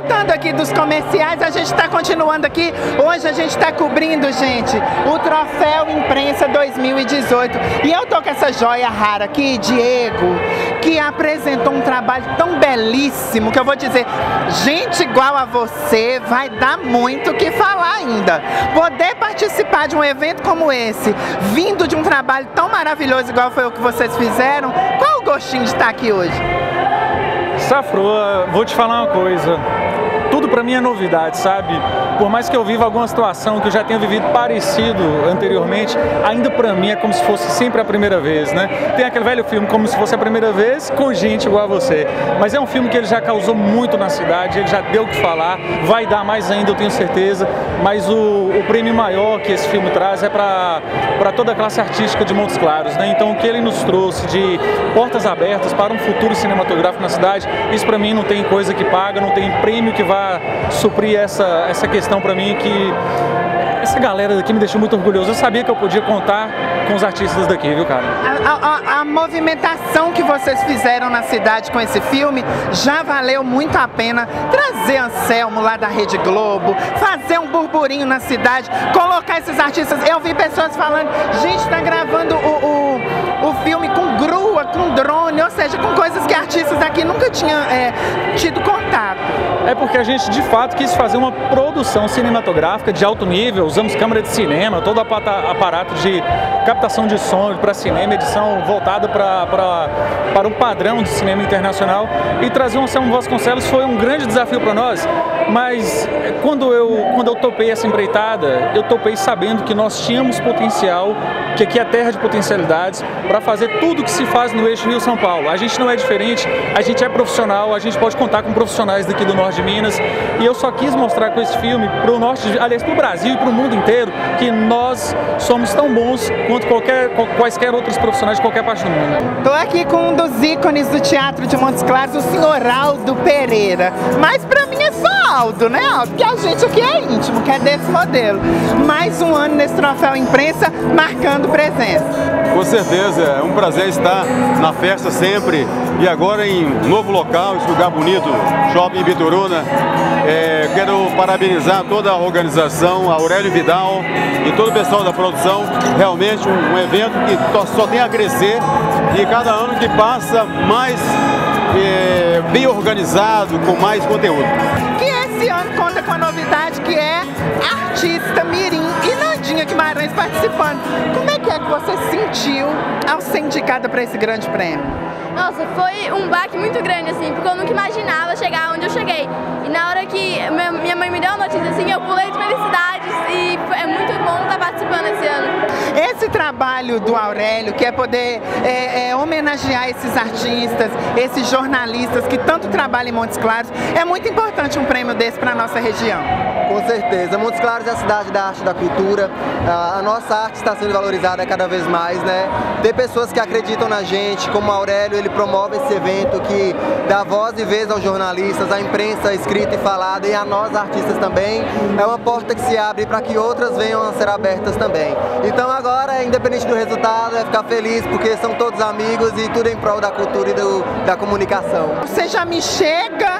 voltando aqui dos comerciais, a gente está continuando aqui. Hoje a gente está cobrindo, gente, o Troféu Imprensa 2018. E eu tô com essa joia rara aqui, Diego, que apresentou um trabalho tão belíssimo que eu vou dizer, gente igual a você vai dar muito o que falar ainda. Poder participar de um evento como esse, vindo de um trabalho tão maravilhoso igual foi o que vocês fizeram, qual o gostinho de estar aqui hoje? Safroa, vou te falar uma coisa, tudo pra mim é novidade, sabe? Por mais que eu viva alguma situação que eu já tenha vivido parecido anteriormente, ainda pra mim é como se fosse sempre a primeira vez, né? Tem aquele velho filme, Como Se Fosse a Primeira Vez, com gente igual a você. Mas é um filme que ele já causou muito na cidade, ele já deu o que falar, vai dar mais ainda, eu tenho certeza. Mas o prêmio maior que esse filme traz é para toda a classe artística de Montes Claros, né? Então o que ele nos trouxe de portas abertas para um futuro cinematográfico na cidade, isso pra mim não tem coisa que paga, não tem prêmio que vá suprir essa questão pra mim, que essa galera daqui me deixou muito orgulhoso. Eu sabia que eu podia contar com os artistas daqui, viu, cara? A movimentação que vocês fizeram na cidade com esse filme já valeu muito a pena. Trazer Anselmo lá da Rede Globo, fazer um burburinho na cidade, colocar esses artistas. Eu vi pessoas falando, gente, tá gravando o filme com grua, com drone, ou seja, com coisas que artistas aqui nunca tinham tido contato. É porque a gente de fato quis fazer uma produção cinematográfica de alto nível, usamos câmera de cinema, todo aparato de captação de som para cinema, edição voltada para um padrão de cinema internacional, e trazer o Anselmo Vasconcelos foi um grande desafio para nós, mas quando eu topei essa empreitada, eu topei sabendo que nós tínhamos potencial, que aqui é terra de potencialidades, para fazer tudo que se faz no eixo Rio-São Paulo. A gente não é diferente, a gente é profissional, a gente pode contar com profissionais daqui do norte de Minas, e eu só quis mostrar com esse filme para o norte, aliás, para o Brasil e para o mundo inteiro, que nós somos tão bons quanto quaisquer outros profissionais de qualquer parte do mundo. Tô aqui com um dos ícones do teatro de Montes Claros, o senhor Aldo Pereira. Mas pra mim é só Aldo, né, Aldo? Porque a gente aqui é íntimo, que é desse modelo. Mais um ano nesse Troféu Imprensa, marcando presença. Com certeza, é um prazer estar na festa sempre, e agora em um novo local, esse lugar bonito, Shopping Bituruna. Quero parabenizar toda a organização, a Aurélio Vidal e todo o pessoal da produção. Realmente um evento que só tem a crescer, e cada ano que passa mais bem organizado, com mais conteúdo. Que esse ano conta com a novidade que é artista mirim e Nandinha Guimarães participando. Como é que você sentiu ao ser indicada para esse grande prêmio? Nossa, foi um baque muito grande, assim, porque eu nunca imaginava chegar onde eu cheguei. E na hora que minha mãe me deu a notícia, assim, eu pulei de felicidade, e é muito bom estar participando esse ano. Esse trabalho do Aurélio, que é poder homenagear esses artistas, esses jornalistas que tanto trabalham em Montes Claros, é muito importante um prêmio desse para a nossa região. Com certeza. Montes Claros é a cidade da arte e da cultura. A nossa arte está sendo valorizada cada vez mais, né? Tem pessoas que acreditam na gente, como o Aurélio, ele promove esse evento que dá voz e vez aos jornalistas, à imprensa escrita e falada, e a nós artistas também. É uma porta que se abre para que outras venham a ser abertas também. Então agora, independente do resultado, é ficar feliz, porque são todos amigos e tudo em prol da cultura e da comunicação. Você já me chega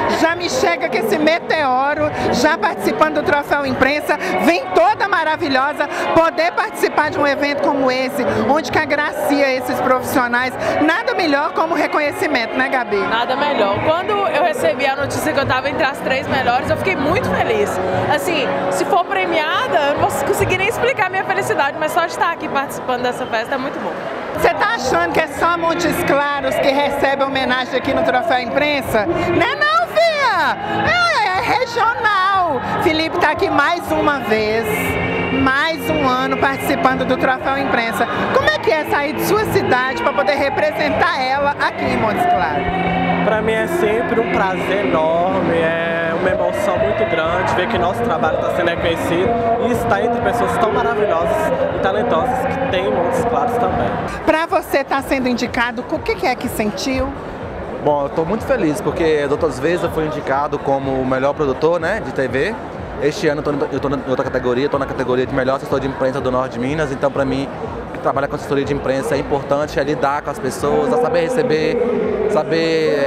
com esse meteoro, já participando do Troféu Imprensa, vem toda maravilhosa, poder participar de um evento como esse, onde que agracia esses profissionais, nada melhor como reconhecimento, né, Gabi? Nada melhor. Quando eu recebi a notícia que eu estava entre as 3 melhores, eu fiquei muito feliz. Assim, se for premiada, eu não vou conseguir nem explicar a minha felicidade, mas só de estar aqui participando dessa festa é muito bom. Você tá achando que é só Montes Claros que recebe homenagem aqui no Troféu Imprensa? Não é não, filha! É regional! Felipe tá aqui mais uma vez, mais um ano participando do Troféu Imprensa. Como é que é sair de sua cidade para poder representar ela aqui em Montes Claros? Para mim é sempre um prazer enorme, é uma emoção muito grande ver que nosso trabalho está sendo reconhecido e está entre pessoas tão maravilhosas e talentosas que tem em Montes Claros também. Para você estar sendo indicado, o que é que sentiu? Bom, eu estou muito feliz porque das outras vezes eu fui indicado como o melhor produtor, né, de TV. Este ano eu estou em outra categoria, estou na categoria de melhor assessor de imprensa do Norte de Minas, então para mim trabalhar com assessoria de imprensa é importante, é lidar com as pessoas, é saber receber, saber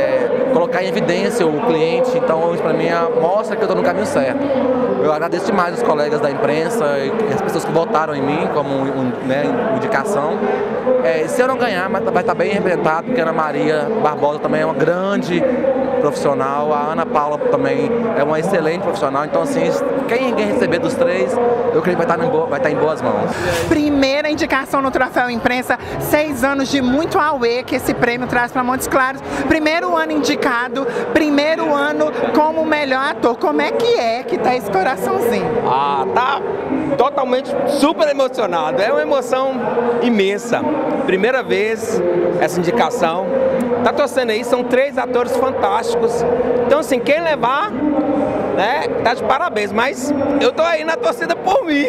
colocar em evidência o cliente. Então, isso para mim mostra que eu estou no caminho certo. Eu agradeço demais os colegas da imprensa e as pessoas que votaram em mim como indicação. Se eu não ganhar, vai estar bem representado, porque a Ana Maria Barbosa também é uma grande profissional, a Ana Paula também é uma excelente profissional. Então, assim, quem receber dos três, eu creio que vai estar em boas mãos. Primeira indicação no Troféu Imprensa, 6 anos de muito auê que esse prêmio traz para Montes Claros. Primeiro ano indicado, primeiro ano como melhor ator. Como é que tá esse coraçãozinho? Tá totalmente super emocionado. É uma emoção imensa. Primeira vez essa indicação. Tá torcendo aí, são 3 atores fantásticos. Então, assim, quem levar, né, tá de parabéns. Mas eu tô aí na torcida por mim.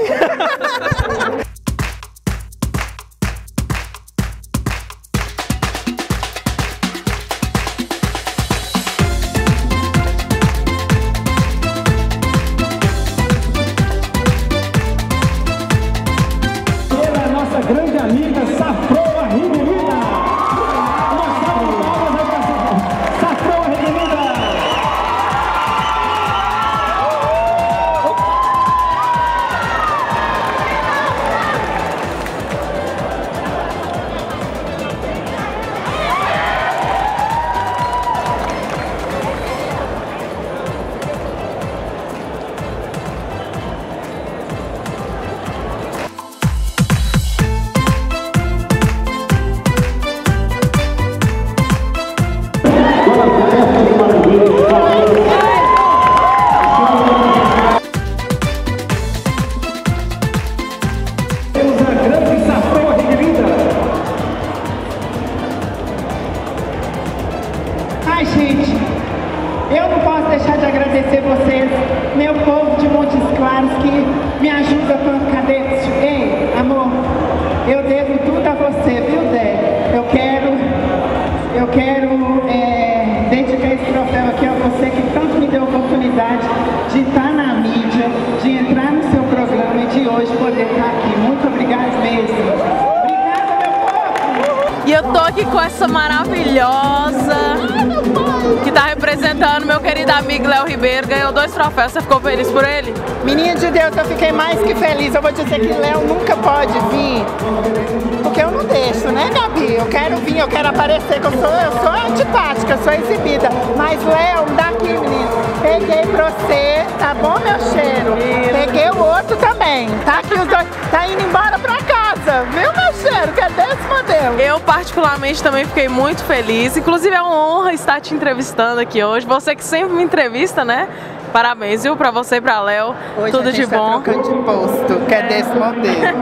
Pela nossa grande amiga Safroa Rivelina. Uma salva de palmas para Safroa Rivelina. Temos a grande Safroa Rivelina. Ai, gente, eu não posso deixar de agradecer vocês, meu povo de Montes Claros, que me ajuda com cadê? Ei, amor, eu devo tudo a você, viu, Zé? Eu quero dedicar esse troféu aqui a você, que tanto me deu a oportunidade de estar na mídia, de entrar no seu programa e de hoje poder estar aqui. Muito obrigada mesmo. Obrigada, meu povo! E eu tô aqui com essa maravilhosa que tá representando meu querido amigo Léo Ribeiro. Ganhou 2 troféus, você ficou feliz por ele? Menina de Deus, eu fiquei mais que feliz. Eu vou dizer que Léo nunca pode vir, porque eu não deixo, né, Gabi? Eu quero vir, eu quero aparecer, que eu sou antipática, eu sou exibida. Mas Léo, me dá aqui, menino. Peguei pra você, tá bom, meu cheiro? Peguei o outro também. Tá aqui os dois, tá indo embora pra casa, viu, meu cheiro? Que é desse modelo. Eu particularmente também fiquei muito feliz. Inclusive é uma honra estar te entrevistando aqui hoje. Você que sempre me entrevista, né? Parabéns, viu? Pra você e pra Léo. Tudo de bom. Trocando de posto, que é desse modelo.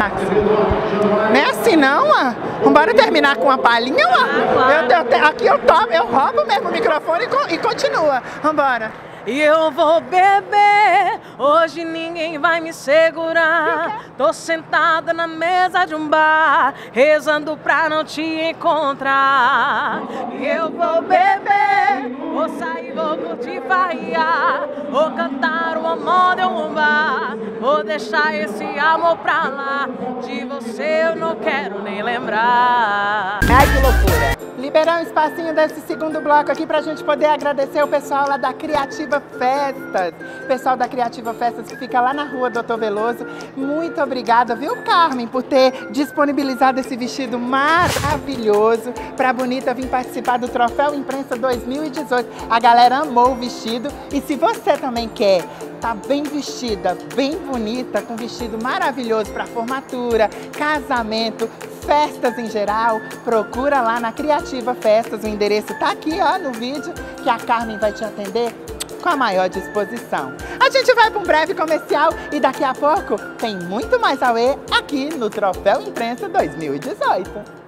Não é assim não, ó. Vambora terminar com uma palhinha, ó. Claro. Aqui eu tomo, eu roubo mesmo o microfone e continua. Vambora. E eu vou beber, hoje ninguém vai me segurar. Tô sentada na mesa de um bar, rezando pra não te encontrar. E eu vou beber, vou sair, vou curtir, farrear, vou cantar uma moda em um bar, vou deixar esse amor pra lá. De você eu não quero nem lembrar. Ai, que loucura. Liberar um espacinho desse segundo bloco aqui pra gente poder agradecer o pessoal lá da Criativa Festas. Pessoal da Criativa Festas que fica lá na rua Doutor Veloso. Muito obrigada, viu, Carmen, por ter disponibilizado esse vestido maravilhoso pra Bonita vir participar do Troféu Imprensa 2018. A galera amou o vestido e se você também quer tá bem vestida, bem bonita, com vestido maravilhoso para formatura, casamento, festas em geral, procura lá na Criativa Festas. O endereço tá aqui, ó, no vídeo, que a Carmen vai te atender com a maior disposição. A gente vai para um breve comercial e daqui a pouco tem muito mais auê aqui no Troféu Imprensa 2018.